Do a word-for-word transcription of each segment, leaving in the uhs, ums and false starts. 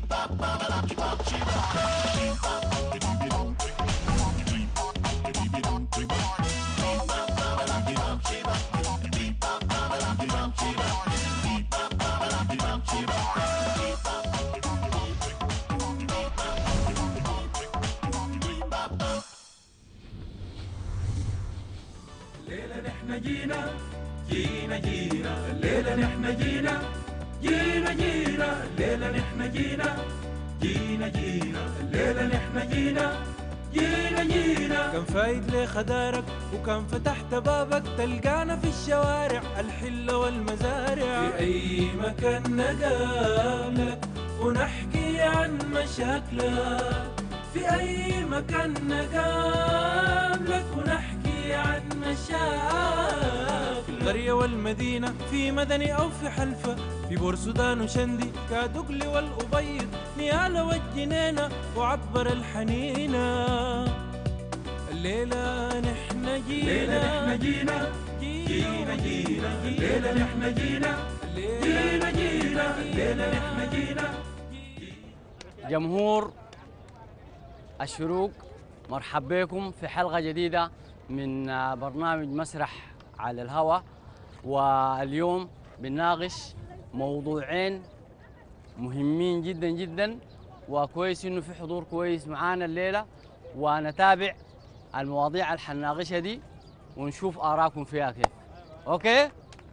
الليلة نحن جينا جينا جينا الليلة نحن جينا جينا جينا الليلة نحن جينا جينا جينا الليلة نحن جينا جينا جينا. كان فايد لي خدارك وكان فتحت بابك تلقانا في الشوارع الحلة والمزارع، في أي مكان نقابلك ونحكي عن مشاكلك، في أي مكان نقابلك ونحكي عن مشاكل. القرية والمدينة في مدني أو في حلفة، في بورسودان وشندي كادقلي والأبيض، نيالة والجنينة وعبر الحنينة. الليلة نحن جينا الليلة نحن جينا جينا جينا الليلة نحن جينا جينا جينا الليلة نحن جينا. جمهور الشروق، مرحب بكم في حلقة جديدة من برنامج مسرح على الهواء. واليوم بنناقش موضوعين مهمين جدا جدا، وكويس انه في حضور كويس معانا الليلة، ونتابع المواضيع اللي حنناقشها دي ونشوف آراءكم فيها كيف. اوكي؟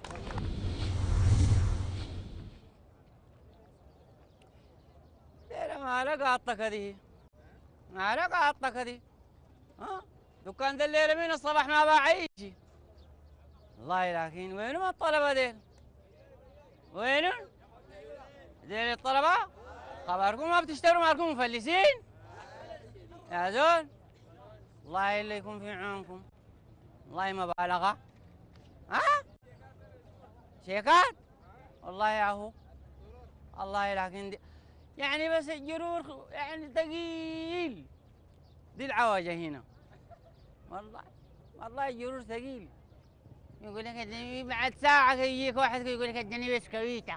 ليلة ما لقاطك دي ما لقاطك دي ها؟ دكان ده الليلة من الصباح ما باع أي شيء والله، لكن وينهم الطلبة ديل؟ وينهم؟ ديل الطلبة؟ خبركم ما بتشتروا مالكم مفلسين؟ يا زول والله اللي يكون في عونكم، والله مبالغة. ها؟ شيكات؟ والله يا هو والله، لكن دي يعني بس الجرور يعني ثقيل. دي العواجة هنا والله والله الجرور ثقيل. يقول لك اديني بعد ساعة يجيك واحد يقول لك اديني بسكويتة.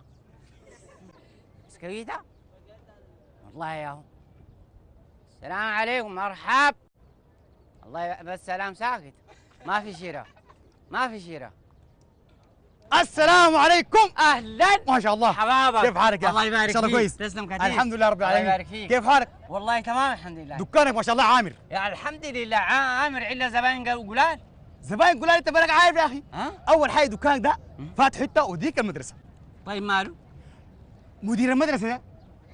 بسكويتة؟ والله يا هو السلام عليكم مرحب. والله بس سلام ساكت، ما في شراء ما في شراء. السلام عليكم. اهلا ما شاء الله، حبابك كيف حالك يا الله يبارك فيك؟ ان شاء الله كويس؟ تسلم كثير. الحمد لله رب العالمين. الله يبارك فيك. كيف حالك؟ والله تمام الحمد لله. دكانك ما شاء الله عامر. يا الحمد لله عامر، الا زباين قلال. زباين قلال؟ انت بالك عارف يا اخي. ها؟ اول حاجه دكانك ده فاتح حته وديك المدرسه. طيب ماله؟ مدير المدرسه ده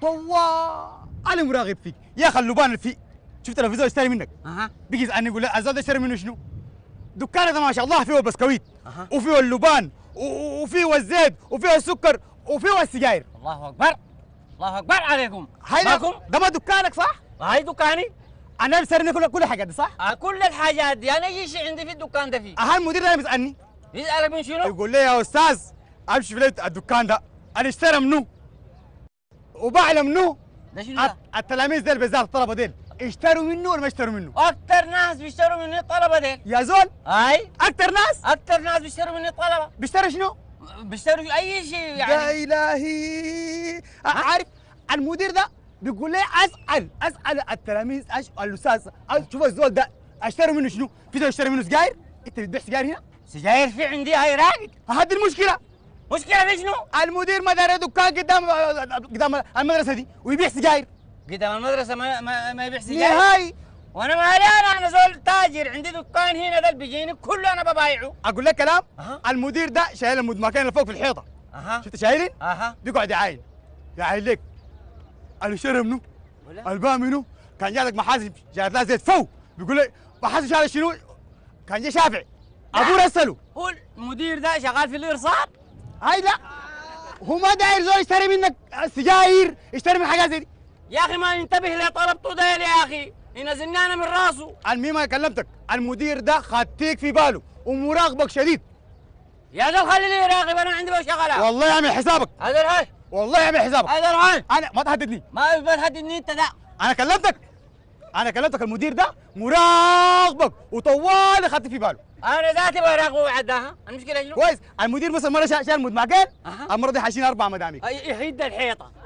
طوال مراقب فيك يا اخي. اللبان اللي فيه شفت لو في زول اشتري منك اها بيجي يسالني يقول لا الزول ده اشتري منه شنو؟ دكانك ده ما شاء الله فيه البسكويت أها. وفيه اللبان وفيه الزيت وفيه السكر وفيه السجاير. الله اكبر الله اكبر عليكم. هاي معكم؟ ده ما دكانك صح؟ هاي دكاني. انا بسرني كل كل حاجه دي صح؟ آه كل الحاجات دي انا اي شيء عندي في الدكان ده فيه. اها المدير ده بيسالني يسالك من شنو؟ يقول لي يا استاذ امشي في ليلة الدكان ده انا اشترى منه وباع له منه. ده شنو ده؟ التلاميذ ديل بالذات الطلبه ديل اشتروا منه ولا ما اشتروا منه؟ اكثر ناس بيشتروا مني الطلبه ديل. يا زول هاي اكثر ناس اكثر ناس بيشتروا مني الطلبه. بيشتروا شنو؟ بيشتروا اي شيء يا يعني. الهي عارف المدير ده بيقول لي اسال اسال التلاميذ أش... الاستاذ شوف الزول ده اشتروا منه شنو؟ في زول اشترى منه سجاير؟ انت بتبيع سجاير هنا؟ سجاير في عندي هاي راقد. هذه المشكله. مشكله في شنو؟ المدير ما دار دكان قدام قدام المدرسه دي ويبيع سجاير قدام المدرسه ما ما, ما يبيع سجاير نهائي. وانا مالي، انا انا زول تاجر عندي دكان هنا ده بيجيني كله انا ببايعه. اقول لك كلام. أها. المدير ده شايل المدمكين اللي فوق في الحيطه. اها شفت شايلين؟ اها بيقعد يعاين يعاين لك اللي شرب منه الباقي منه كان جالك محاسن جات لها زيت فو بيقول لي محاسن شال شنو؟ كان جاي شافعي ابوه رسله. هو المدير ده شغال في الارصاد؟ هاي لا هو ما داير زول يشتري منك سجاير، يشتري من حاجات زي دي. يا اخي ما ينتبه لطلبته ده يا اخي، ينزلني انا من راسه. المهم انا كلمتك المدير ده خدتيك في باله ومراقبك شديد. يا ده خليني يراقب، انا عندي بشغلها. والله يعمل حسابك. هذا الهاي والله يعمل حسابك. هذا الهاي انا ما تهددني. ما بتهددني انت ده. انا كلمتك انا كلمتك المدير ده مراقبك وطوال خدت في باله. انا ذاتي براقبه وعداها، المشكله شنو؟ كويس. المدير مثلا مره شال مدمعين، أها. المره دي حاشين اربع مداميك. يحيد الحيطه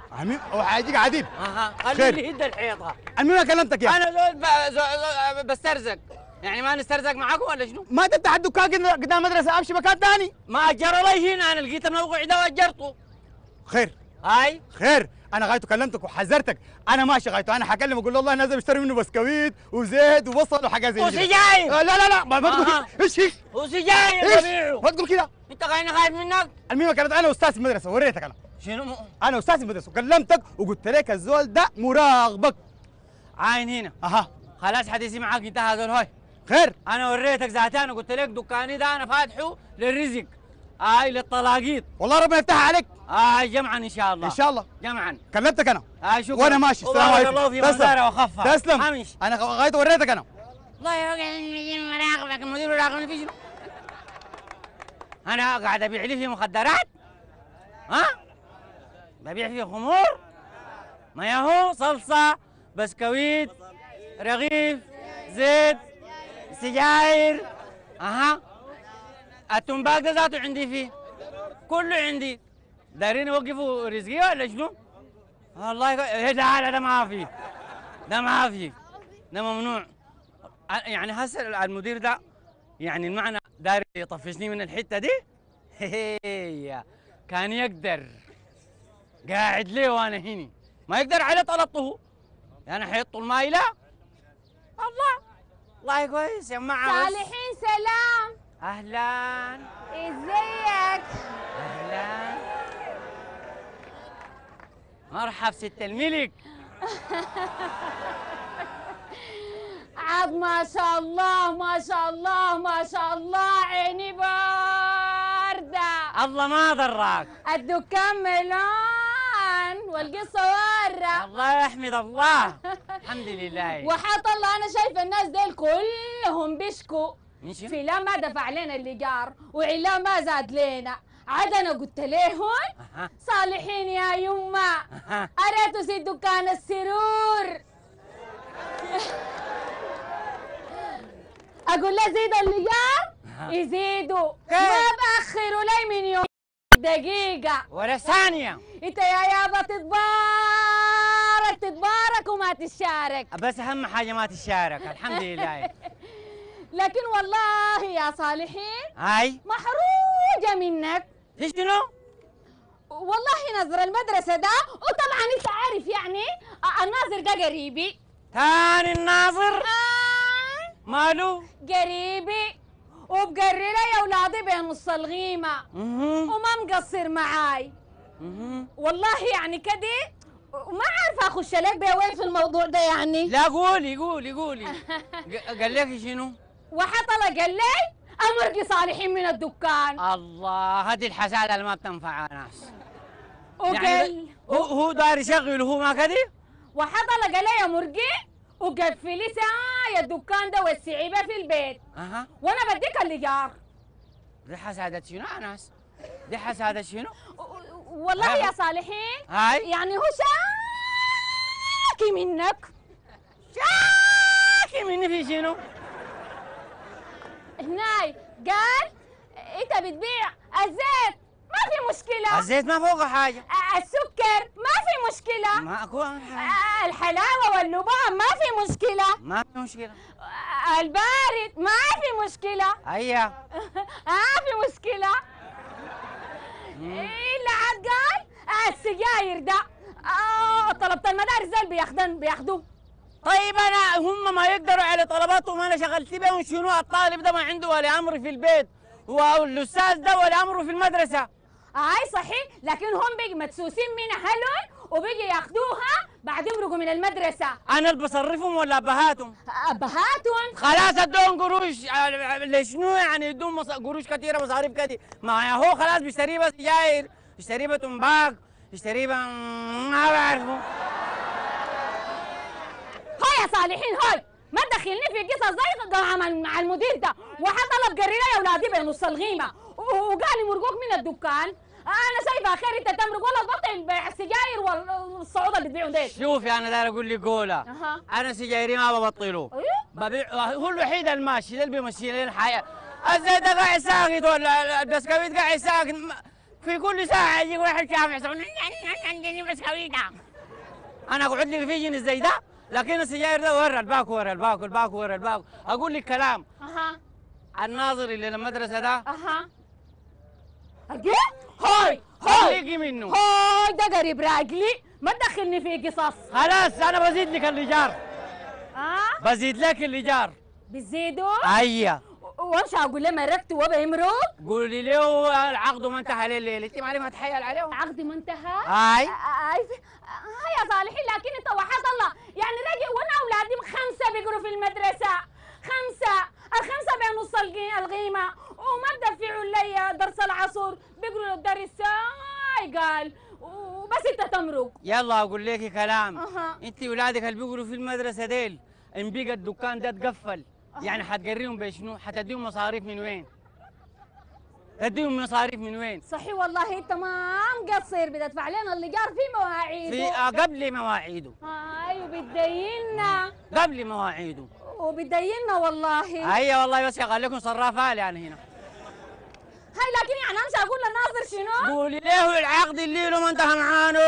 عمي وحاجيك عديد. اها خير. خليني يهد الحيطه. المهم كلمتك يا انا زول ب- زو- زو- بسترزق، يعني ما نسترزق معاكم ولا شنو؟ ما تفتح الدكان قدام قدام المدرسه، امشي مكان ثاني. ما اجر لي هنا، انا لقيت الموقع ده واجرته. خير هاي خير، انا غايته كلمتك وحذرتك، انا ماشي غايته، انا حكلم اقول له والله نازل اشتري منه بسكويت وزيت وبصل وحاجات زي كده. وسجاير. آه لا لا لا ما ما تقول أها. كده. ايش ايش وسجاير ايش ببيعه. ما تقول كده. انت غاينا خايف منك؟ المهم كانت انا استاذ في المدرسه، وريتك انا شنو م... انا استاذ في المدرسه وكلمتك وقلت لك الزول ده مراقبك. عاين هنا. اها خلاص حديثي معاك انتهى هذول. هاي خير. انا وريتك ذاتي، وقلت لك دكاني ده انا فاتحه للرزق، هاي للطلاقيط، والله ربنا يفتحها عليك هاي جمعا ان شاء الله. ان شاء الله. جمعا. كلمتك انا هاي شكرا. وانا ماشي. السلام وبارك عليكم. الله في مزارع وخفها. تسلم. امشي. انا غايته وريتك انا. الله يا مراقبك، المدير يراقبني في شنو؟ انا قاعد ابيع لي في مخدرات؟ ها؟ ببيع فيه خمور؟ ما يهو صلصه، بسكويت، رغيف، زيت، سجاير. اها التنباك ده ذاته عندي فيه، كله عندي. دايرين يوقفوا رزقي ولا شنو؟ والله يق- إيه لا لا ده ما في، ده ما في، ده ممنوع. يعني هسه المدير ده يعني المعنى داير يطفشني من الحته دي. هي كان يقدر قاعد ليه وانا هني، ما يقدر على طلبته، يعني حيطوا الماي لا. الله الله كويس يا معه. صالحين سلام. اهلا ازيك؟ اهلا مرحب ست الملك. عاد ما شاء الله ما شاء الله ما شاء الله، عيني باردة. الله ما ضراك. الدكان ملان والقصة وارة. الله يحمد الله. الحمد لله. وحاط الله أنا شايفة الناس ديل كلهم بيشكوا من شنو؟ فلان ما دفع لنا الإيجار وعلان ما زاد لنا. عاد أنا قلت لهم أها. صالحين يا يما، أها. أريتوا سي دكان السرور. اقول له زيد الليار يزيدوا، ما باخروا لي من يوم دقيقة ولا ثانية. انت يا يابا تتبارك تتبارك وما تشارك. بس أهم حاجة ما تشارك. الحمد لله. لكن والله يا صالحين هاي محروجة منك. في شنو؟ والله نظر المدرسة ده، وطبعا انت عارف يعني الناظر ده قريبي. ثاني الناظر آه ماله؟ قريبي وبقرر يا اولادي بين نص الغيمة مهم. وما مقصر معاي. مهم. والله يعني كده ما عارفه اخش لك بوين في الموضوع ده يعني. لا قولي قولي قولي. ق- قال لك شنو؟ وحطلة قال لي امرقي صالحين من الدكان. الله هذه الحسادة اللي ما بتنفع ناس. وقال يعني هو هو داير يشغل وهو ما كده؟ وحطلة قال لي يا مرقي وقفلي ساعة الدكان ده وسعي به في البيت اها وانا بديك الايجار. دي حسادة شنو يا ناس؟ دي حسادة شنو؟ والله يا صالحين هاي يعني هو شاكي منك. شاكي مني في شنو؟ هناي قال انت بتبيع الزيت ما في مشكلة، الزيت ما فوقه حاجة. السكر ما في مشكلة، ما اكون حاجة. الحلاوة واللبان ما في مشكلة، ما في مشكلة. البارد ما في مشكلة. هيا ما في مشكلة. إلا عاد قال السجاير ده آه طلبت المدارس دول بياخدن بياخدوه. طيب انا هم ما يقدروا على طلباتهم، انا شغلت بهم شنو؟ الطالب ده ما عنده ولي امر في البيت، والاستاذ ده ولي امره في المدرسة. هاي صحيح، لكن هم بيجي مدسوسين من اهلهم وبيجي ياخدوها بعد يمرقوا من المدرسة. انا اللي بصرفهم ولا ابهاتهم؟ ابهاتهم خلاص ادوهم قروش. لشنو يعني يدوهم مص- قروش كثيره مصاريف كثير؟ ما هو خلاص بيشتري بس سجاير، يشتري بس تمباك، يشتري بس ما بعرفه. هاي يا صالحين هاي ما تدخلني في قصص زي مع مع المدير ده. وحطلب قرينا يا اولادي بنص الغيمه وقال مرقوك من الدكان. انا شايفه خير انت تمرق ولا تبطل بيع السجاير والصعود اللي بتبيعوا ديل. شوفي انا داير اقول لك قوله، اها انا سجايري ما ببطله، ايوه ببيع. هو الوحيد الماشي ده اللي بيمشي لي الحياه. الزيت ده قاعد ساكت ولا البسكويت قاعد ساكت. ما- في كل ساعة يجي واحد شافع يسوي عندي مسكويته. أنا أقعد لي في جنس زي ده، لكن السجاير ده ورا الباكو ورا الباكو الباكو ورا الباكو. أقول لك كلام. اها الناظر اللي للمدرسة ده اها اجي هاي هاي خليكي منه. هاي ده قريب راجلي، ما تدخلني في قصص. خلاص أنا بزيد لك الإيجار. اه بزيد لك الإيجار. بتزيدوا؟ أيوه. وامشي اقول له مرقت وبا يمرق؟ قولي له العقد ما انتهى ليل انت معلم هتحيل عليه. عقدي ما انتهى؟ هاي هاي هاي يا صالحين، لكن انت وحد الله يعني راجع وانا اولادي خمسه بيقروا في المدرسه، خمسه، الخمسه بنص القيمه وما تدفعوا لي درس العصر، بيقروا الدرس هاي قال وبس انت تمرق. يلا اقول لك كلام. أها. انت ولادك اللي بيقروا في المدرسه ديل ان بقى الدكان ده اتقفل يعني حتقريهم بشنو؟ حتديهم مصاريف من وين؟ تديهم مصاريف من وين؟ صحيح والله انت ما مقصر، بتدفع لنا الايجار في مواعيده. في آه قبل مواعيده. هاي وبتديننا قبل مواعيده. وبتديننا والله. هيا والله بس يا لكم صرافه لي انا هنا. هاي لكن يعني امشي اقول للناظر شنو؟ قولي له العقد اللي له ما انتهى معانا.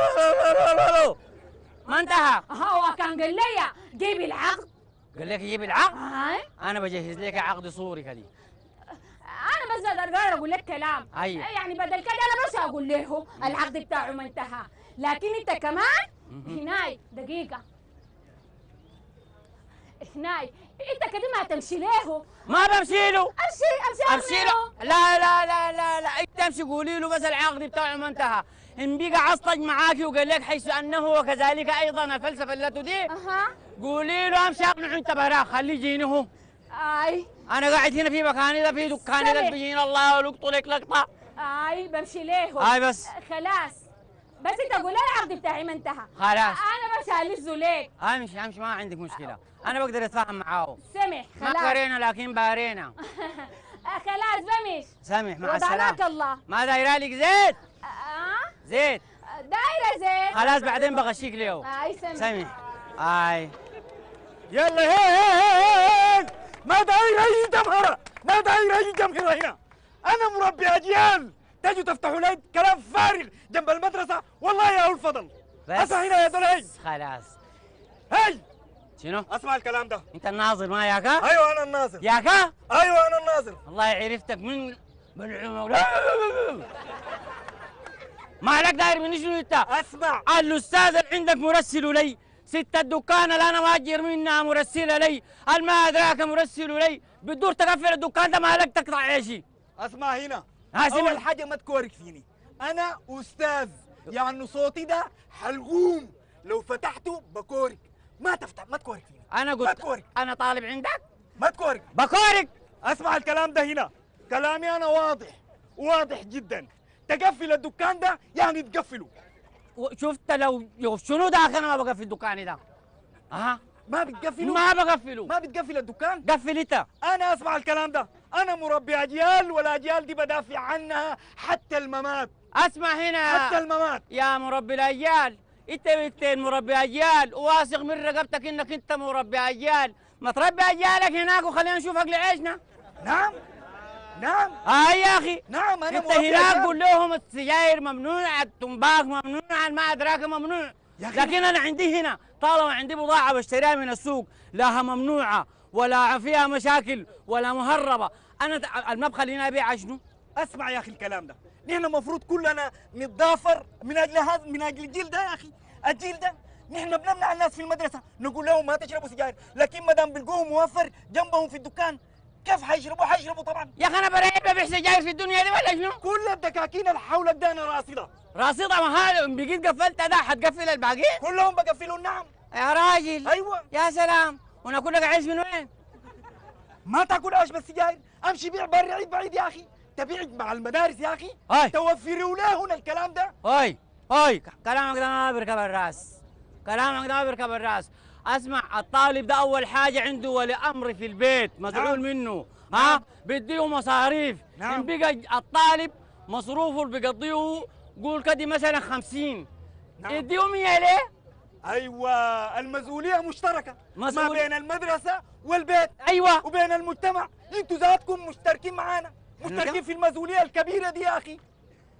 ما انتهى. هو كان قال لي جيبي العقد. قال لك جيب العقد؟ هاي انا بجهز لك عقد صوري كذي. انا بس قادر اقول لك كلام. أيوة. يعني بدل كده انا بس اقول له العقد بتاعه ما انتهى، لكن انت كمان هناي دقيقه هناي انت كده ما تمشي له. ما بمشي له. امشي امشي امشي له. لا لا لا لا لا انت امشي قولي له بس العقد بتاعه ما انتهى. ان بقى عصلج معاكي وقال لك حيث انه وكذلك ايضا الفلسفه اللي دي. اها قولي له امشي اقنعه انت براك خليه يجيني هو. اي انا قاعد هنا في مكاني ده في دكاني ده سمع. بيجيني الله ولقطه لك لقطه. اي بمشي له. هاي بس. خلاص بس انت قول له العقد بتاعي ما انتهى. خلاص. انا بس هلزه ليك. امشي امشي ما عندك مشكله، انا بقدر اتفاهم معاه. سمح ما خلاص. قرينا لكن بارينا. خلاص بمش. سامح مع وضعناك السلامه. الله. ما دايره لك زيت؟ اه زيت. دايره زين. خلاص بعدين بغشيك له. اي سمح. سامح. اي يلا هي هي هي ما داير اي جمهره، ما داير اي جمهره هنا. انا مربي اجيال تجوا تفتحوا لي كلام فارغ جنب المدرسه، والله يا أبو الفضل. بس اسمع هنا يا دولي. خلاص. هي شنو؟ اسمع الكلام ده. انت الناظر ما ياكا؟ ايوه انا الناظر. ياكا؟ ايوه انا الناظر. والله عرفتك من بالعمر. ما عليك داير من شنو انت؟ اسمع الاستاذ اللي عندك مرسل لي، ست الدكان اللي انا ماجر منها مرسله لي، الما ادراك مرسل لي، بتدور تقفل الدكان ده مالك تقطع عيشي. اسمع هنا. ها سمع. اول حاجه ما تكورك فيني، انا استاذ يعني صوتي ده حلقوم، لو فتحته بكورك. ما تفتح ما تكورك فيني. انا ما قلت تكورك انا طالب عندك ما تكورك. بكورك. اسمع الكلام ده هنا، كلامي انا واضح واضح جدا. تقفل الدكان ده يعني تقفله. شفت لو لو شنو ده انا ما بقفل دكاني ده. اها ما بتقفله؟ ما بقفله. ما بتقفل الدكان؟ قفل انت. انا اسمع الكلام ده، انا مربي اجيال والاجيال دي بدافع عنها حتى الممات. اسمع هنا حتى الممات. يا مربي الاجيال، انت بنتين مربي اجيال وواثق من رقبتك انك انت مربي اجيال، ما تربي اجيالك هناك وخلينا نشوف اكل عيشنا. نعم نعم هاي يا اخي. نعم انا انت مربي هناك أجيال. قول لهم السجاير ممنوع، التنباك ممنوع، ما ادراك ممنوع، لكن انا عندي هنا طالما عندي بضاعه بشتريها من السوق لا ممنوعه ولا فيها مشاكل ولا مهربه، انا المبخل هنا ابيع شنو؟ اسمع يا اخي الكلام ده، نحن المفروض كلنا نتضافر من اجل هذا، من اجل الجيل ده يا اخي. الجيل ده نحن بنمنع الناس في المدرسه، نقول لهم ما تشربوا سجاير، لكن ما دام بيلقوه موفر جنبهم في الدكان كيف حيشربوا؟ حيشربوا طبعا. يا اخي انا بريء ببيع سجاير في الدنيا دي ولا شنو؟ كل الدكاكين اللي حولك ده انا راصده. راصده ما هذا بقيت قفلت ده حتقفل الباقيين؟ كلهم بقفلوا. نعم يا راجل. ايوه. يا سلام، وناكل لك عيش من وين؟ ما تاكل عيش بالسجاير، امشي بيع برا عيد بعيد يا اخي، تبيع مع المدارس يا اخي. هاي توفروا له هنا الكلام ده. هاي هاي كلامك ده ما بيركب الراس، كلامك ده ما بيركب الراس. اسمع، الطالب ده اول حاجه عنده ولي امر في البيت مزعول نعم. منه، ها نعم. بيديه مصاريف. نعم. ان بقى الطالب مصروفه اللي بيقضيه قول كده مثلا خمسين، نعم. يديه مية ليه؟ ايوه المسؤوليه مشتركه مسؤول... ما بين المدرسه والبيت. ايوه وبين المجتمع. انتوا ذاتكم مشتركين معانا، مشتركين في المسؤوليه الكبيره دي يا اخي.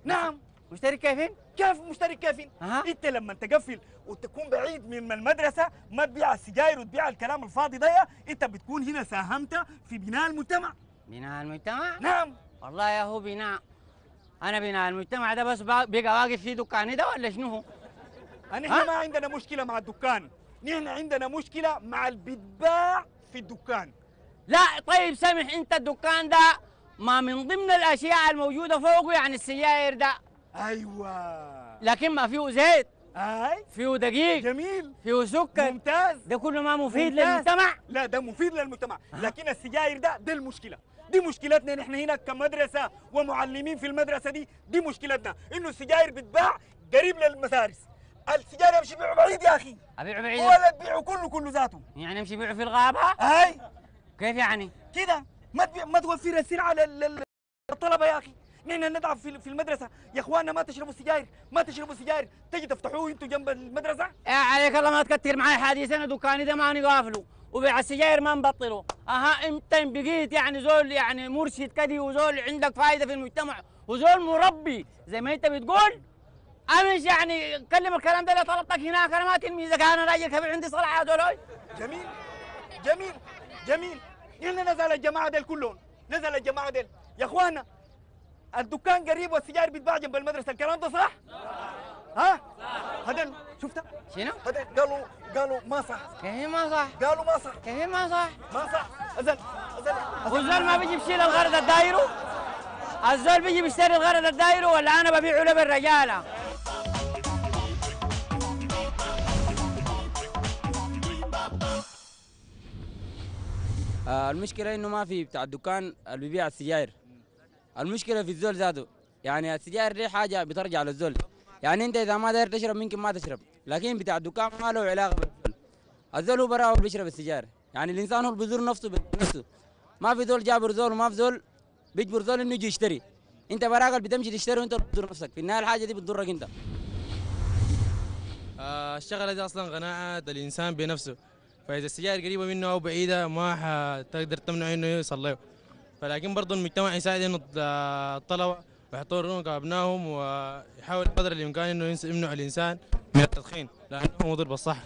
نعم. مشترك كيفين؟ كيف مشترك كيفين؟ أها. انت لما تقفل وتكون بعيد من المدرسه ما تبيع السجاير وتبيع الكلام الفاضي ده، انت بتكون هنا ساهمت في بناء المجتمع. بناء المجتمع؟ نعم. والله يا هو بناء. انا بناء المجتمع ده بس بقى واقف في دكاني ده ولا شنو هو؟ نحن ها؟ ما عندنا مشكله مع الدكان، نحن عندنا مشكله مع اللي بيتباع في الدكان. لا طيب سامح، انت الدكان ده ما من ضمن الاشياء الموجوده فوقه يعني السجاير ده، ايوه. لكن ما فيه زيت، اي فيه دقيق، جميل فيه سكر، ممتاز. ده كله ما مفيد ممتاز. للمجتمع. لا ده مفيد للمجتمع، لكن السجاير ده ده المشكله، دي مشكلتنا نحن هنا كمدرسه ومعلمين في المدرسه دي، دي مشكلتنا انه السجاير بتباع قريب للمدارس. السجاير يمشي بيعوا بعيد يا اخي، ابيعه بعيد ولا تبيعوا كله كله ذاته. يعني امشي بيعه في الغابه؟ اي كيف يعني؟ كده ما تبيع ما توفر السلعه لل- للطلبه يا اخي. نحن ندعم في في المدرسه يا اخواننا، ما تشربوا سجاير، ما تشربوا سجاير، تجي تفتحوه انتوا جنب المدرسه. يا عليك الله ما تكتر معي حديث، انا دكاني ده ماني قافله وبيع السجاير ما نبطله. اها انت بقيت يعني زول يعني مرشد كدي وزول عندك فايده في المجتمع وزول مربي زي ما انت بتقول، امش يعني كلم الكلام ده اللي طلبتك هناك، انا ما تلميذك، انا راجل كبير عندي صلاح يا زول. جميل جميل جميل. نحن نزل الجماعه ديل كلهم، نزل الجماعه ديل يا اخواننا. الدكان قريب والسجاير بتباع جنب المدرسه، الكلام ده صح؟ ها؟ هذا شفتها؟ شنو؟ هذا قالوا قالوا ما صح، كيف ما صح؟ قالوا ما صح، كيف ما صح؟ ما صح. أزل أزل والزول ما بيجي بيشيل الغرض الدايرو؟ الزول بيجي بيشتري الغرض الدايرو ولا انا ببيعه له بالرجاله؟ آه المشكلة إنه ما في بتاع الدكان اللي بيبيع السجاير. المشكلة في الزول ذاته، يعني السجاير دي حاجة بترجع للزول، يعني أنت إذا ما داير تشرب ممكن ما تشرب، لكن بتاع الدكان ما له علاقة بالزول. الزول هو براه بيشرب السجاير، يعني الإنسان هو اللي بيزور نفسه بنفسه، ما في زول جابر زول وما في زول بيجبر زول إنه يجي يشتري. أنت براك اللي بتمشي تشتري وأنت اللي بتضر نفسك، في النهاية الحاجة دي بتضرك أنت. آه الشغلة دي أصلا قناعة الإنسان بنفسه، فإذا السجاير قريبة منه أو بعيدة ما حتقدر تمنع إنه يوصل له، فلكن برضه المجتمع يساعد إنه الطلبة ويحطوا رونق أبنائهم ويحاول قدر الإمكان إنه يمنع الإنسان من التدخين لأنه مضر بالصحة.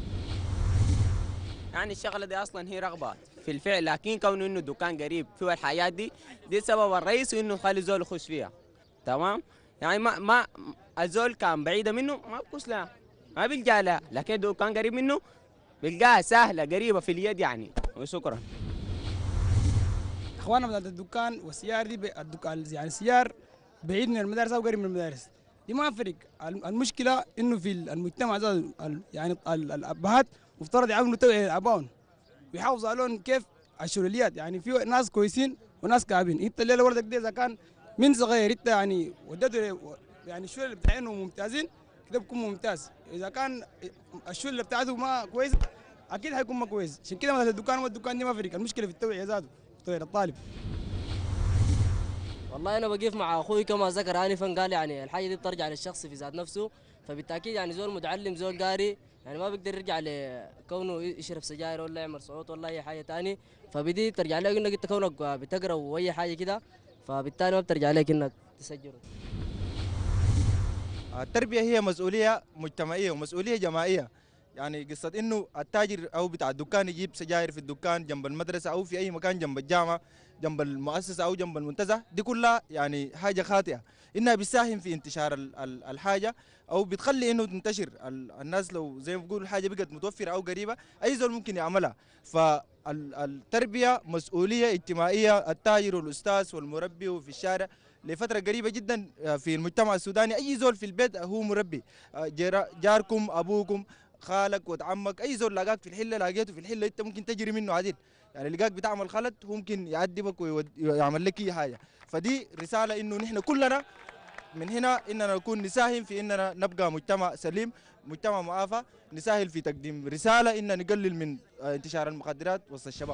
يعني الشغله دي اصلا هي رغبه في الفعل، لكن كونه انه الدكان قريب فيه الحاجات دي دي السبب الرئيسي انه يخلي الزول يخش فيها. تمام؟ يعني ما ما الزول كان بعيده منه ما بكوس لها، ما بيلجا لها، لكن الدكان قريب منه بيلقاها سهله قريبه في اليد يعني. وشكرا. اخواننا بتاعت الدكان والسيار دي بي- الدكان يعني السيار بعيد من المدارس او قريب من المدارس دي ما فرق. المشكله انه في المجتمع ده ال- يعني ال- الابهات مفترض يعاونوا توعيه ابائهم ويحافظوا عليهم كيف الشلوليات، يعني في ناس كويسين وناس كعبين. انت الليله ولدك دي اذا كان من صغير انت يعني ودته يعني الشلل بتاعينهم ممتازين كده بيكون ممتاز، اذا كان الشلل بتاعته ما كويس اكيد حيكون ما كويس. عشان كده مثلا الدكان والدكان دي ما فرق، المشكله في التوعيه ذاته غير الطالب. والله انا بقيف مع اخوي كما ذكر انفا، قال يعني الحاجه دي بترجع للشخص في ذات نفسه، فبالتاكيد يعني زول متعلم زول قاري يعني ما بيقدر يرجع لكونه يشرب سجاير ولا يعمل صوت ولا اي حاجه ثاني، فبدي ترجع لك انك انت كونك بتقرا واي حاجه كده، فبالتالي ما بترجع لك انك تسجله. التربية هي مسؤولية مجتمعية ومسؤولية جماعية. يعني قصة إنه التاجر أو بتاع الدكان يجيب سجاير في الدكان جنب المدرسة أو في أي مكان جنب الجامعة جنب المؤسسة أو جنب المنتزه، دي كلها يعني حاجة خاطئة، إنها بتساهم في انتشار ال- ال- الحاجة أو بتخلي إنه تنتشر. ال- الناس لو زي ما بيقولوا الحاجة بقت متوفرة أو قريبة أي زول ممكن يعملها. فالتربية مسؤولية اجتماعية، التاجر والأستاذ والمربي وفي الشارع لفترة قريبة جدا في المجتمع السوداني أي زول في البيت هو مربي. جار- جاركم أبوكم خالك وعمك أي زول لقاك في الحلة لقيته في الحلة أنت ممكن تجري منه عديل، يعني لقاك بتعمل غلط هو ممكن يعذبك ويعمل لك أي حاجة. فدي رسالة إنه نحن كلنا من هنا إننا نكون نساهم في إننا نبقى مجتمع سليم، مجتمع معافى، نساهم في تقديم رسالة إن نقلل من انتشار المخدرات وسط الشباب.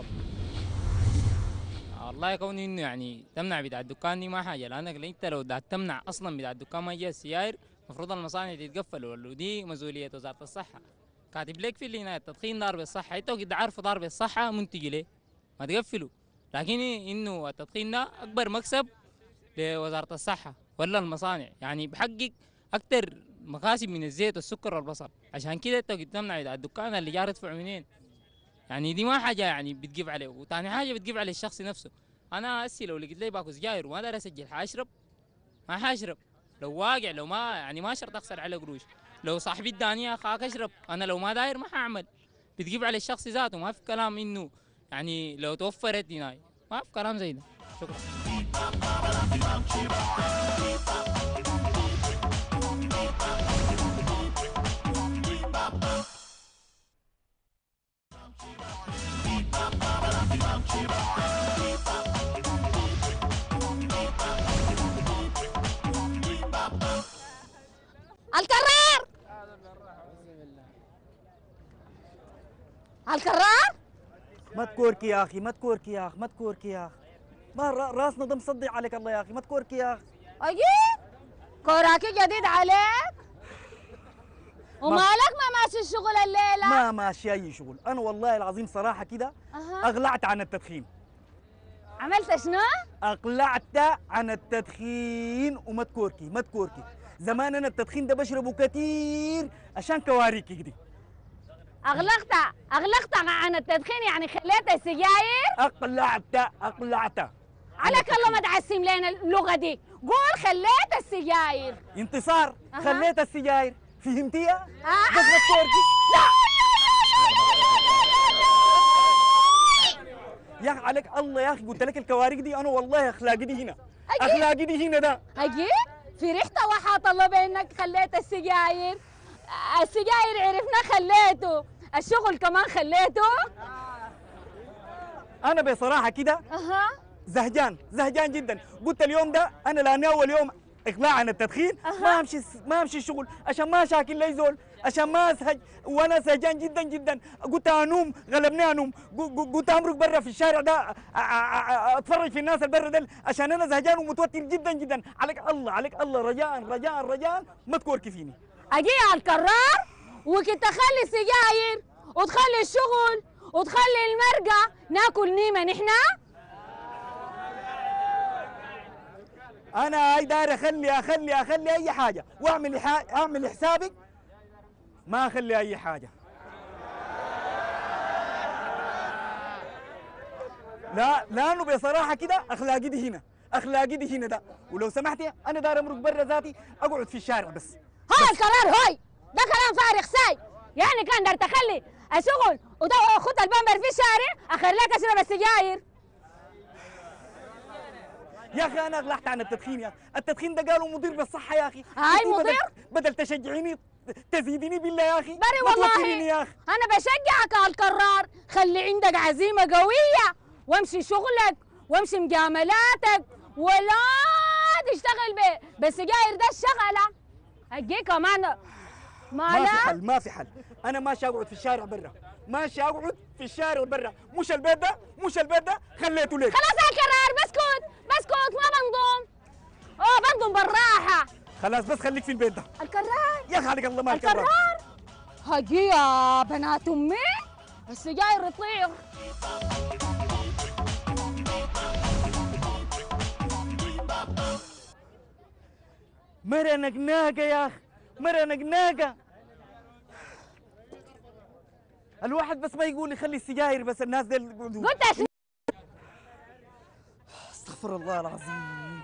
والله كون انه يعني تمنع بتاع الدكان دي ما حاجه، لانك انت لو دا تمنع اصلا بتاع الدكان ما يجي السياير المفروض المصانع تتقفل، ودي مسؤوليه وزاره الصحه. كاتب لك في اللي هنا التدخين ضار بالصحه، انت كده عارف ضار بالصحه منتج ليه؟ ما تقفلوا. لكن انه التدخين ده اكبر مكسب لوزاره الصحه، ولا المصانع، يعني بحقق اكثر مكاسب من الزيت والسكر والبصل. عشان كده انت قدامنا بتاع الدكان اللي جار يدفع منين؟ يعني دي ما حاجه يعني بتجيب عليه. وثاني حاجه بتجيب على الشخص نفسه. انا هسي لو لقيت لي باكو سجاير وما داري اسجل حاشرب ما حاشرب. لو واقع لو ما يعني ما شرط اخسر على قروش. لو صاحبي اداني اخاك اشرب، انا لو ما داير ما حاعمل. بتجيب على الشخص ذاته. ما في كلام انه يعني لو توفرت هناي ما في كلام زي ده. شكرا. الكرار الكرار ما تكوركي يا اخي، ما تكوركي يا اخي، ما تكوركي يا اخي، ما را- راسنا ده مصدع عليك الله يا اخي، ما تكوركي يا اخي. اجيب كوراكي جديد عليك ومالك ما ماشي الشغل الليله؟ ما ماشي اي شغل، انا والله العظيم صراحه كده أها. اقلعت عن التدخين. عملت شنو؟ اقلعت عن التدخين وما تكوركي ما تكوركي. زمان انا التدخين ده بشربه كتير عشان كواريكي كده. اغلقت اغلقت عن التدخين يعني خليت السجاير؟ اقلعت اقلعت عليك الله ما تعسم لنا اللغه دي. قول خليت السجاير. انتصار. أها. خليت السجاير، فهمتيها؟ آه. بس ما تكوركي. لا يا اخي عليك الله يا اخي، قلت لك الكواريك دي انا والله اخلاقي دي هنا. أجيب. اخلاقي دي هنا ده. اجيب في ريحته وحاط الله بانك خليت السجاير. السجاير عرفنا خليته، الشغل كمان خليته. انا بصراحه كده اها زهجان زهجان جدا. قلت اليوم ده انا لاني اول يوم اقلاع عن التدخين أها. ما امشي ما امشي الشغل عشان ما شاكل لي زول، عشان ما اسهج، وانا سهجان جدا جدا. قلت انوم غلبني انوم، قو- قلت امرق برا في الشارع ده أ- أ- أ- اتفرج في الناس البرا دل عشان انا زهجان ومتوتر جدا جدا. عليك الله عليك الله، رجاء رجاء رجاء ما تكوركي فيني. اجي على الكرار وكنت اخلي السجاير وتخلي الشغل وتخلي المرقه ناكل نيمه نحنا. انا هاي داير اخلي اخلي اخلي اي حاجه واعمل حا- اعمل حسابك ما اخلي اي حاجه. لا لانه بصراحه كده اخلاقي دي هنا، اخلاقي دي هنا ده. ولو سمحتي انا داير امرق برا ذاتي اقعد في الشارع بس. هاي القرار هاي ده كلام فارغ ساي. يعني كان دار تخلي الشغل وخد البامبر في الشارع اخليك اشرب السجاير. يا اخي انا اغلحت عن التدخين يا اخي، التدخين ده قالوا مضر بالصحه يا اخي. هاي بدل- مضر؟ بدل تشجعيني تزيديني بالله يا اخي. بري ما والله توتريني يا اخي. انا بشجعك على القرار. خلي عندك عزيمه قويه وامشي شغلك وامشي مجاملاتك ولا تشتغل ب- بالسجاير ده الشغله. هجي كمان ما ما في لا حل ما في حل. انا ماشي اقعد في الشارع برا، ماشي اقعد في الشارع برا. مش البيت ده مش البيت ده خليته ليك. خلاص يا القرار بسكت بسكت ما بنضم. اه بنضم بالراحه. خلاص بس خليك في البيت ده القرار يا اخي. عليك الله ما الكرار. القرار هجي يا بنات امي السجاير تطير. مرة نقناقة يا اخي، مرة نقناقة. الواحد بس ما يقول يخلي السجاير بس الناس دي يقعدوا. قلت شنو؟ استغفر الله العظيم.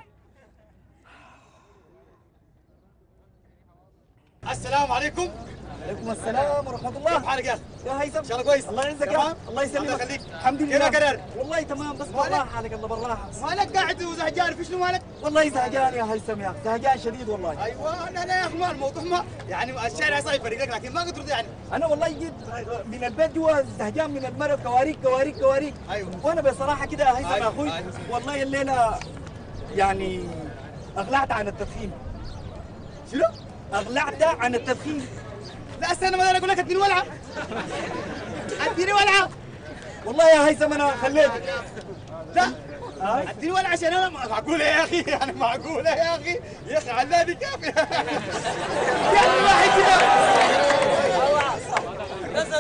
السلام عليكم. عليكم السلام ورحمة الله. كيف حالك يا اخي؟ يا هيثم ان شاء الله كويس. الله يعزك يا تمام؟ أخي. الله يسلمك. الله يخليك. الحمد لله. كيف قرار؟ والله تمام بس مالك؟ بالراحة عليك الله بالراحة. مالك قاعد وزهجان في شنو مالك؟ والله زهجان يا هيثم يا اخي، زهجان شديد والله. ايوه لا لا يا اخي ما الموضوع ما يعني الشارع صاير يفرقك لكن ما قدرت ترد يعني. انا والله جيت من البيت جوا زهجان من المرض، كواريك كواريك كواريك. ايوه وانا بصراحة كده يا هيثم أيوة، يا اخوي أيوة. والله الليلة يعني اقلعت عن التدخين. شنو؟ اقلعت عن التدخين. لا استنى ما اقول لك اديني ولعه. اديني ولعه. والله يا هيثم انا خليتك. لا اديني ولعه عشان انا معقوله يا اخي يعني معقوله يا اخي يا اخي علاني كافي. يا اخي واحد كده.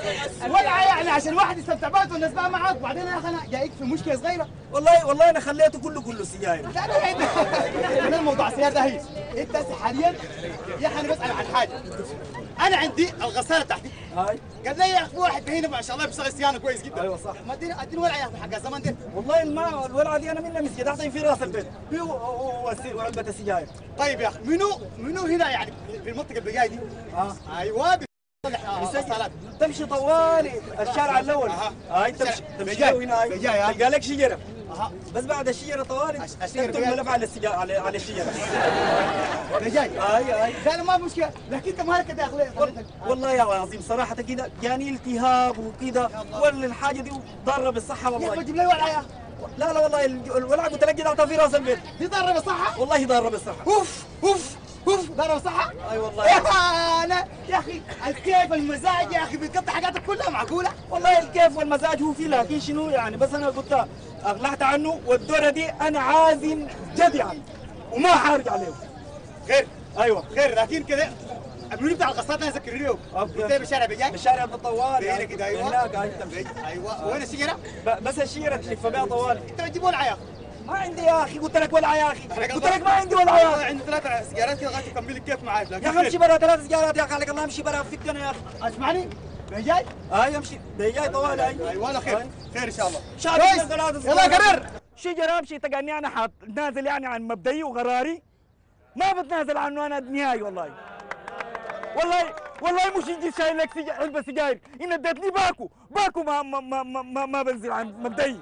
ولعه يعني عشان واحد يستمتع بها والناس بقى معاك، وبعدين يا اخي انا جايك في مشكله صغيره. والله والله انا خليته كله كله سجاير. لا لا لا انا الموضوع السيارة ده هي انت هسه حاليا يا اخي انا بسال عن حاجه. انا عندي الغساله بتاعتي هاي قال لي يا اخي واحد هنا ما شاء الله بيشتغل صيانه كويس جدا. ايوه صح. ما اديني اديني ولعه يا اخي حق الزمن ده. والله ما الولعه دي انا منها مسكت اعطيني في راس البيت هي وعلبه السجاير. طيب يا اخي منو منو هنا يعني في المنطقه اللي جاي دي؟ اه ايوه بيصلح غسالات. تمشي طوالي الشارع الاول هاي تمشي تمشي هنا هاي تلقى لك شجره بس بعد الشجره طوالي تكتب ملف على السجاره على على الشجره. جاي هاي هاي لا ما في مشكله، لكن انت مالك داخل. والله يا عظيم صراحه كده جاني التهاب وكده ولا الحاجه دي ضاره بالصحه والله. يا اخي جيب لي ولعه يا اخي. لا لا والله الولعه قلت لك اعطى في راس البيت. دي ضاره بالصحه؟ والله ضاره بالصحه. اوف اوف اوف ضاره بالصحه؟ اي والله يا انا يا اخي الكيف المزاج يا اخي بتقطع حاجاتك كلها معقوله؟ والله الكيف والمزاج هو فيه لكن شنو يعني بس انا قلت اغلعت عنه والدوره دي انا عازم جد يعني وما حارجع له. خير ايوه خير لكن كده المنيو بتاع القصات انا ذكر له. انت بالشارع بجاي؟ بالشارع بالطوال هنا كده ايوه هناك هاي تمشي. ايوه وين الشجره؟ بس الشجره تلف بها طوال. انت بتجيب ولعه يا اخي. ما عندي يا اخي قلت لك ولعه يا اخي قلت لك ما عندي ولعه يا اخي. عندي ثلاث سيجارات كده لغايه تكمل الكيف معاك. يا اخي امشي برا ثلاث سيجارات يا اخي عليك الله امشي برا فكنا يا اخي. اسمعني جاي؟ هاي امشي جاي طوال هاي. ايوه انا خير خير ان شاء الله. كويس يلا قرر. شجره امشي تلقاني انا حاط نازل يعني عن مبدئي وقراري ما بتنازل عنه انا نهائي والله. والله والله مش يجي شايل لك سجا... علبه سجاير ان اديتني باكو باكو ما ما ما ما, ما, ما بنزل عن مبدئي.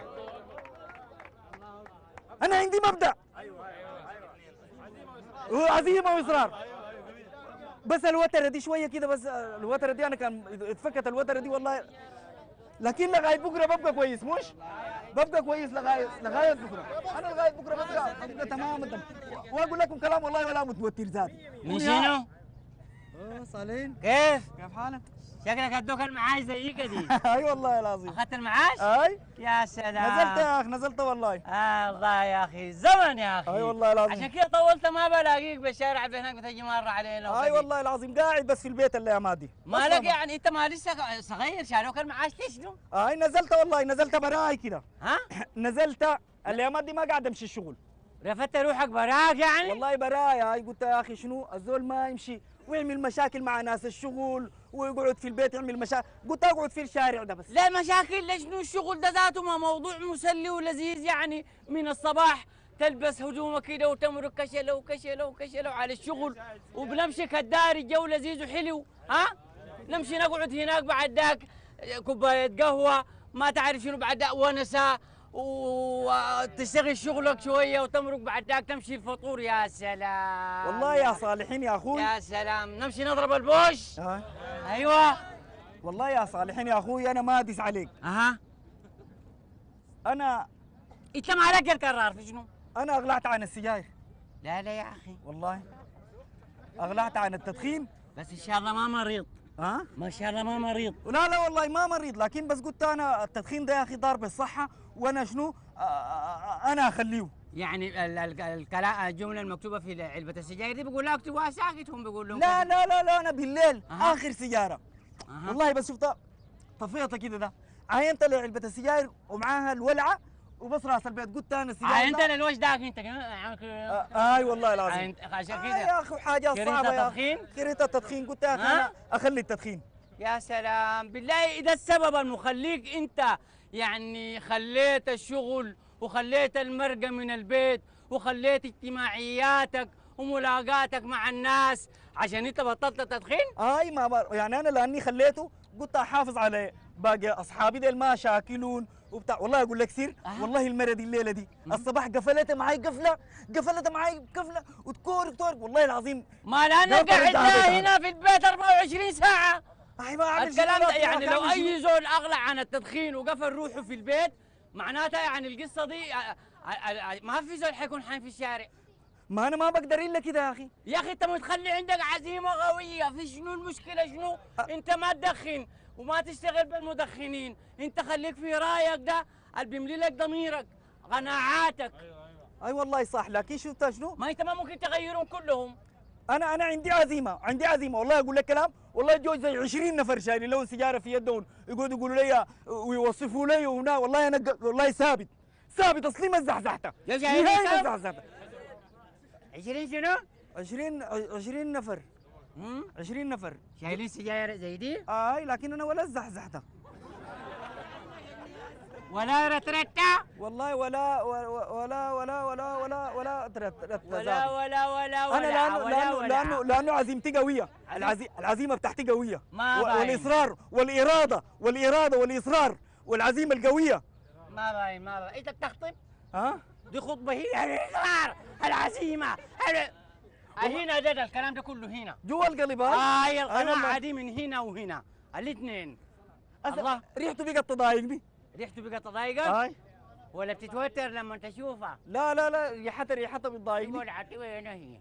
انا عندي مبدا عزيمه واصرار. بس الوتره دي شويه كده بس الوتره دي انا كان اتفكت الوتره دي والله لكن لغايه بكره ببقى كويس مش؟ ببقى كويس لغايه لغايه بكره. انا لغايه بكره ببقى ببقى تمام الدم واقول لكم كلام والله ولا متوتر ذاتي. من شنو؟ اه صالحين كيف؟ كيف حالك؟ شكلك ادوك المعاش زيك دي. اي والله العظيم. اخذت المعاش؟ اي يا سلام. نزلت يا اخي نزلت والله. آه الله يا اخي زمن يا اخي. اي والله العظيم. عشان كده طولت ما بلاقيك بالشارع هناك بتجي مره علينا. اي والله العظيم قاعد بس في البيت الايام دي. مالك يعني انت ما لسه صغير شالوك المعاش تشنو؟ اي نزلت والله نزلت براي كده. ها؟ نزلت الايام دي ما قاعد امشي الشغل. رفدت روحك براك يعني؟ والله براي هاي قلت يا اخي شنو الزول ما يمشي ويعمل مشاكل مع ناس الشغل ويقعد في البيت يعمل مشاكل قلت اقعد في الشارع ده بس. لا مشاكل ليش شنو الشغل ده ذاته ما موضوع مسلي ولذيذ يعني من الصباح تلبس هدومك كده وتمرق كشله وكشله وكشله على الشغل وبنمشي كدار الجو لذيذ وحلو. ها؟ نمشي نقعد هناك بعد ذاك كوبايه قهوه ما تعرف شنو بعد ذاك ونسه وتشتغل شغلك شويه وتمرق بعد ذاك تمشي الفطور. يا سلام والله يا صالحين يا اخوي. يا سلام نمشي نضرب البوش. آه. ايوه والله يا صالحين يا اخوي انا ما ادس عليك. اها انا انت مالك القرار في شنو؟ انا اغلعت عن السجاير. لا لا يا اخي والله اغلعت عن التدخين. بس ان شاء الله ما مريض. ها؟ ما شاء الله ما مريض. لا لا والله ما مريض لكن بس قلت انا التدخين ده يا اخي ضار بالصحه وانا شنو آه انا اخليه. يعني الكلام الجمله المكتوبه في علبه السجاير دي بيقول لك اكتبوها ساكت هم بيقول لهم لا لا لا لا انا بالليل أه. اخر سيجاره أه. والله بس شفتها طفيتها كده ده عينت لي علبه السجاير ومعاها الولعه وبس راس البيت قلت انا السجاير عينت للوش داك انت آه اي والله العظيم عشان آه كده يا اخي حاجه صعبه يا التدخين كرهت التدخين قلت يا اخي انا اخلي التدخين. يا سلام بالله ده السبب المخليك انت يعني خليت الشغل وخليت المرقه من البيت وخليت اجتماعياتك وملاقاتك مع الناس عشان انت بطلت تدخين؟ اي ما يعني انا لاني خليته قلت احافظ على باقي اصحابي ديل ما شاكلون وبتاع. والله اقول لك سير أه. والله المره دي الليله دي الصباح قفلتها معي قفله قفلتها معي قفله وتكورك تورك والله العظيم. ما لانك قاعد هنا في البيت أربعة وعشرين ساعه. اي ما اعمل الكلام ده يعني لو اي زول اغلى عن التدخين وقفل روحه في البيت معناتها يعني القصه دي ما في زول حيكون حين في الشارع. ما انا ما بقدر الا كده يا اخي. يا اخي انت متخلي عندك عزيمه قويه في شنو المشكله شنو؟ أه. انت ما تدخن وما تشتغل بالمدخنين، انت خليك في رايك ده اللي بيملي لك ضميرك قناعاتك. ايوه ايوه اي والله صح لكن شفت شنو؟ ما انت ما ممكن تغيرهم كلهم. انا انا عندي عزيمه عندي عزيمه والله اقول لك كلام، والله جو زي عشرين نفر شايلين لهم سيجاره في يدهم يقعدوا يقولوا لي ويوصفوا لي وهنا، والله انا ق- والله ثابت ثابت اصلي ما زحزحته يا شايلين نهائي ما كم؟ زحزحته. عشرين شنو؟ عشرين عشرين نفر مم؟ عشرين نفر شايلين سجاير زي دي؟ اي لكن انا ولا زحزحته ولا رترتا؟ والله ولا ولا ولا ولا ولا ولا ولا ترت- ترت- ولا زاد. ولا ولا ولا انا لانه ولا لانه ولا لانه لانه عزيمتي قويه، العزي العزيمه بتاعتي قويه، ما و- باين. والاصرار والاراده والاراده والاصرار والعزيمه القويه. ما باين ما باين، انت بتخطب؟ ها؟ دي خطبه هي الاصرار العزيمه ال- هنا ده, ده الكلام ده كله هنا جوا القلب هاي؟ اه هي أيوة القناعه والله. دي من هنا وهنا الاثنين. الله الله ريحته بقت تضايقني. ريحته بقى تضايقك؟ هاي ولا بتتوتر لما تشوفها؟ لا لا لا ريحتها ريحتها بتضايقني. ولعت وين هي؟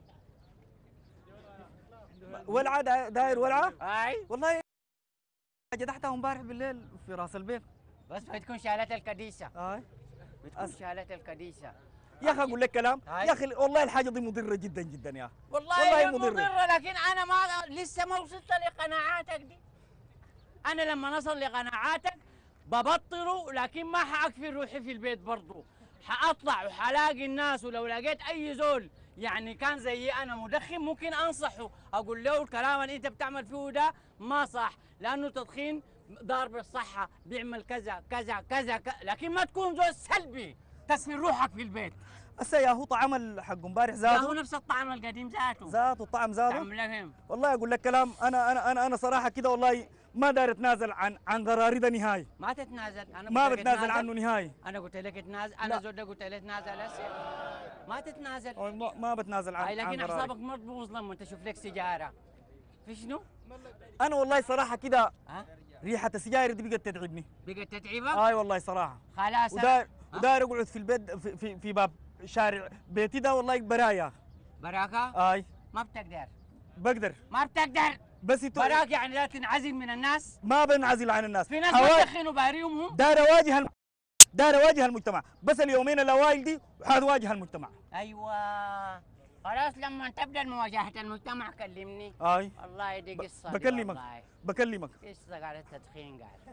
ولعه دا- داير ولعه؟ اي والله جدحتها امبارح بالليل في راس البيت. بس بتكون شالت الكديسه. هاي بتكون أس- شالت الكديسه. يا اخي اقول لك كلام، هاي. يا اخي والله الحاجه دي مضره جدا جدا يا اخي. والله, والله هي مضرة. مضرة لكن أنا ما لسه ما وصلت لقناعاتك دي. أنا لما نصل لقناعاتك ببطله، لكن ما حأكفي روحي في البيت برضو، حأطلع وحلاقي الناس، ولو لقيت أي زول يعني كان زي أنا مدخن ممكن أنصحه، أقول له الكلام اللي أنت بتعمل فيه ده ما صح، لأنه التدخين ضار بالصحة، بيعمل كذا كذا كذا, كذا. لكن ما تكون زول سلبي تسهل روحك في البيت. هسه يا هو طعم ال- حق امبارح لا هو زاده نفس الطعم القديم ذاته. زاد والطعم زاده. تعمل لهم. والله اقول لك كلام، انا انا انا انا صراحه كده والله ما داير اتنازل عن عن قراري ده نهائي. ما تتنازل. انا ما قلت لك بتنازل اتنازل. عنه نهائي. انا قلت لك اتنازل، لا. انا زود ده قلت لك تنازل هسه ما تتنازل. ما, ما بتنازل عن هاي لكن عن قراري. اعصابك ما تبوظ لما تشوف لك سيجاره. في شنو؟ انا والله صراحه كده ها؟ ريحه السجاير دي بقت تتعبني. بقت تتعبك؟ اي والله صراحه. خلاص وداير ها؟ وداير اقعد في البيت في, في, في باب شارع بيتي ده والله برايا. براكه؟ اي ما بتقدر. بقدر ما بتقدر. بس يتو... براك يعني لا تنعزل من الناس. ما بنعزل عن الناس. في ناس حوا- بتدخنوا باريهم هم. داير اواجه الم... داير اواجه المجتمع، بس اليومين الاوائل دي حواجه المجتمع. ايوه خلاص لما تبدا مواجهه المجتمع كلمني. اي والله دي قصه دي بكلمك والله. بكلمك. قصه قاعده تدخين قاعد.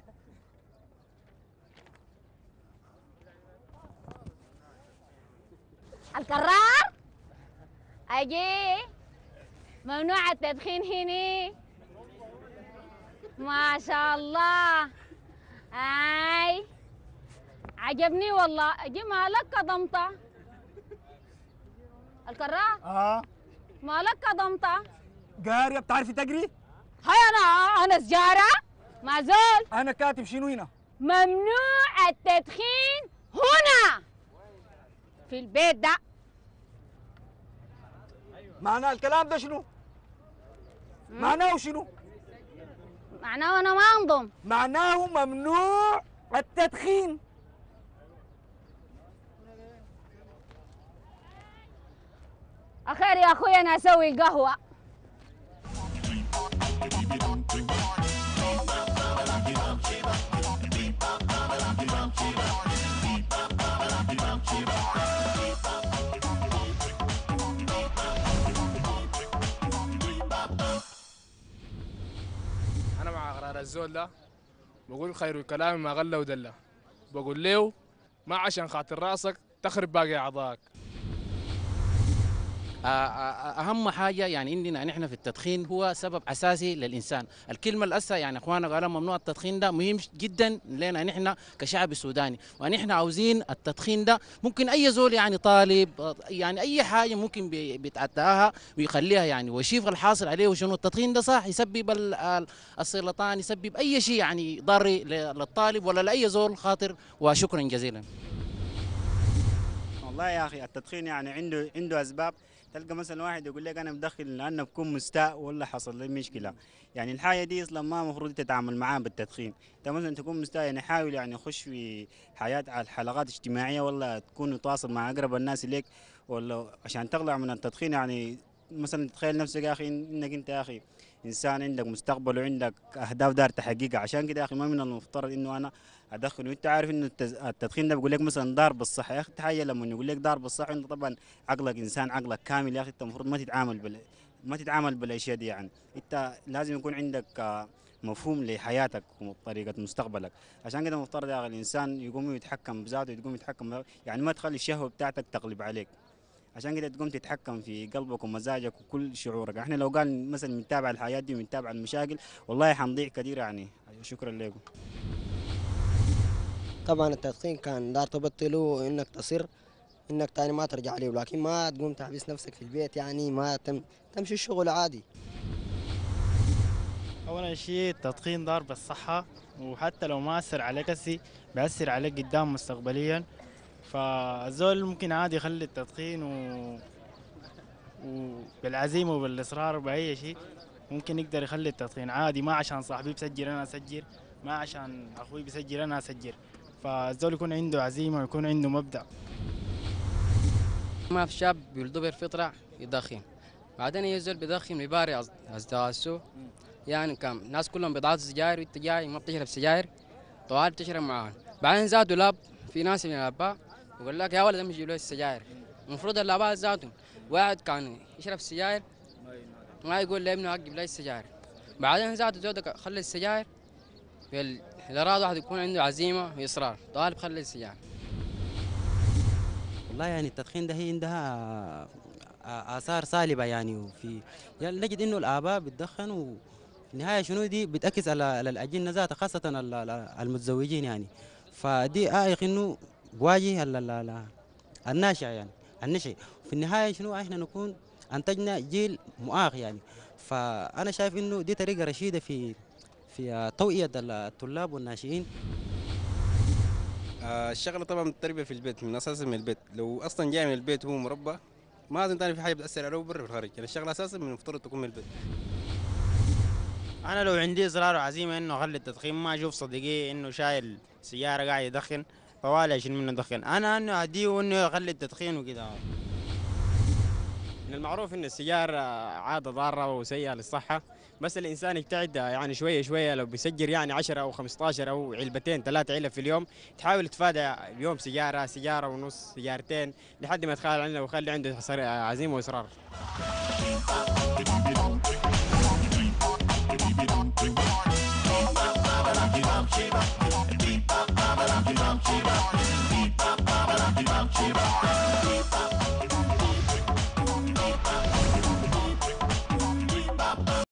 الكرار اجي ممنوع التدخين هنا. ما شاء الله. اي عجبني والله. اجي مالك كضمطه الكرار؟ اه مالك كضمطه؟ قاريه بتعرفي تقري؟ هاي انا انا سجاره ما زول. انا كاتب شنو هنا؟ ممنوع التدخين هنا في البيت ده. معناه الكلام ده شنو؟ معناه شنو؟ معناه انا ما انضم. معناه ممنوع التدخين. اخير يا اخوي انا اسوي القهوه. انا مع قرار الزول ده، بقول خير الكلام ما غلى ودلى، بقول له ما عشان خاطر راسك تخرب باقي اعضائك. اهم حاجه يعني عندنا نحن في التدخين هو سبب اساسي للانسان. الكلمه الاسا يعني اخواننا قالوا ممنوع التدخين ده مهم جدا لنا نحن كشعب سوداني، ونحن عاوزين التدخين ده ممكن اي زول يعني طالب يعني اي حاجه ممكن بيتعداها ويخليها يعني، ويشوف الحاصل عليه وشنو التدخين ده صح يسبب السرطان، يسبب اي شيء يعني ضاري للطالب ولا لاي زول خاطر. وشكرا جزيلا. والله يا اخي التدخين يعني عنده عنده اسباب. تلقى مثلا واحد يقول لك انا بدخن لانه بكون مستاء ولا حصل لي مشكله، يعني الحاجه دي اصلا ما المفروض تتعامل معاه بالتدخين. انت مثلا تكون مستاء يعني حاول يعني يخش في حياه على الحلقات اجتماعيه، ولا تكون متواصل مع اقرب الناس ليك، ولا عشان تطلع من التدخين يعني مثلا تتخيل نفسك يا اخي انك انت يا اخي انسان عندك مستقبل وعندك اهداف دار تحققها. عشان كده يا اخي ما من المفترض انه انا ادخن، وانت عارف انه التدخين ده بيقول لك مثلا ضار بالصحه. يا اخي تخيل لما يقول لك ضار بالصحه، انت طبعا عقلك انسان عقلك كامل يا اخي، انت المفروض ما تتعامل ما تتعامل بالاشياء دي. يعني انت لازم يكون عندك آه، مفهوم لحياتك وطريقه مستقبلك. عشان كده مفترض يا اخي الانسان يقوم يتحكم بذاته، يقوم يتحكم، يعني ما تخلي الشهوه بتاعتك تغلب عليك. عشان كده تقوم تتحكم في قلبك ومزاجك وكل شعورك. احنا لو قال مثلا بنتابع الحياه دي وبنتابع المشاكل والله حنضيع كثير يعني. شكرا لكم. طبعا التدخين كان دار تبطله انك تصر انك تاني ما ترجع له، لكن ما تقوم تحبس نفسك في البيت، يعني ما تم تمشي الشغل عادي. أول شيء التدخين ضار بالصحة، وحتى لو ما أثر عليك هسي بيأثر عليك قدام مستقبليا. فالزول ممكن عادي يخلي التدخين و... وبالعزيمة وبالإصرار وبأي شيء ممكن يقدر يخلي التدخين عادي. ما عشان صاحبي بسجل أنا أسجل، ما عشان أخوي بسجل أنا أسجل. فالزول يكون عنده عزيمة ويكون عنده مبدأ. ما في شاب بيولدوا بالفطرة يدخن، بعدين ينزل بيدخن بيباري أصدقاء السوق. يعني كم الناس كلهم بيضعوا سجاير وانت جاي ما بتشرب سجاير، طوال بتشرب معاهم. بعدين زادوا لاب، في ناس من الاباء يقول لك يا ولد امشي جيب له السجاير. المفروض الاباء زادوا، واحد كان يشرب سجاير ما يقول لابنه جيب لي السجاير. بعدين زادوا زودك خلي السجاير. اذا اراد واحد يكون عنده عزيمه واصرار طوال بخلي السجاير. والله يعني التدخين ده هي عندها آثار سالبة يعني. وفي يعني نجد إنه الآباء بتدخن، وفي النهاية شنو دي بتأكس على على الأجنة ذاتها، خاصة المتزوجين يعني. فدي آيق إنه بواجه الناشئ يعني النشئ. في النهاية شنو إحنا نكون أنتجنا جيل مؤاخ يعني. فأنا شايف إنه دي طريقة رشيدة في في توعية الطلاب والناشئين. آه الشغله طبعا التربيه في البيت من اساسا من البيت. لو اصلا جاي من البيت وهو مربى ما لازم تاني في حاجه بتاثر عليه برا في الخارج. يعني الشغله اساسا من المفترض تكون من البيت. انا لو عندي اصرار وعزيمه انه اخلي التدخين، ما اشوف صديقي انه شايل سياره قاعد يدخن فوالي اشيل منه دخن، انا انه اديه انه يخلي التدخين وكده. من المعروف ان السيجار عاده ضاره وسيئه للصحه، بس الانسان يجتهد يعني شويه شويه. لو بيسجل يعني عشرة او خمستاشر او علبتين ثلاثه علب في اليوم، تحاول يتفادى اليوم سيجاره سيجاره ونص سيجارتين لحد ما يتخيل عنه ويخلي عنده عزيمه واصرار.